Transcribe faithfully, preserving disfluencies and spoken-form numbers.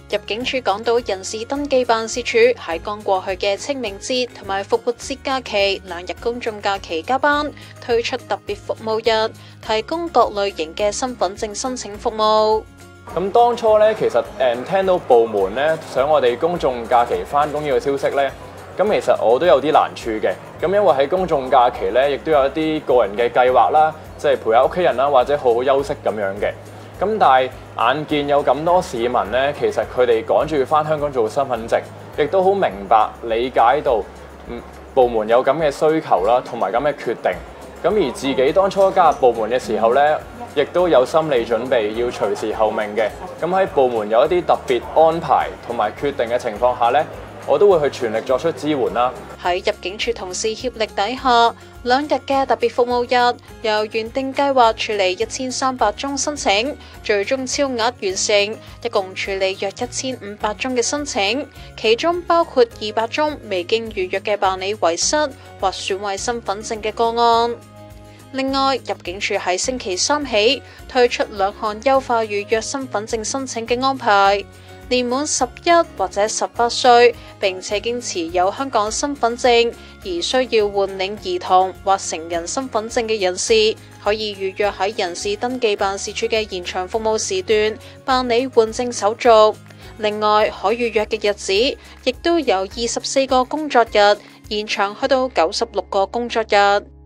入境處講到，人事登記辦事處喺剛過去嘅清明節同埋復活節假期兩日公眾假期加班，推出特別服務日，提供各類型嘅身份證申請服務。 咁當初咧，其實誒聽到部門咧想我哋公眾假期返工呢個消息咧，咁其實我都有啲難處嘅。咁因為喺公眾假期咧，亦都有一啲個人嘅計劃啦，即係陪下屋企人啦，或者好好休息咁樣嘅。咁但係眼見有咁多市民咧，其實佢哋趕住要返香港做身份證，亦都好明白理解到嗯部門有咁嘅需求啦，同埋咁嘅決定。咁而自己當初加入部門嘅時候咧，亦都有心理準備要隨時候命嘅。咁喺部門有一啲特別安排同埋決定嘅情況下咧，我都會去全力作出支援啦。 喺入境處同事協力底下，兩日嘅特別服務日，由原定計劃處理一千三百宗申請，最終超額完成，一共處理約一千五百宗嘅申請，其中包括二百宗未經預約嘅辦理遺失或損毀身份證嘅個案。另外，入境處喺星期三起推出兩項優化預約身份證申請嘅安排。年滿十一或者十八歲，並且經持有香港身份證而需要換領兒童或成人身份證嘅人士，可以預約喺人事登記辦事處嘅延長服務時段辦理換證手續。另外，可預約嘅日子亦都由二十四個工作日延長去到九十六個工作日。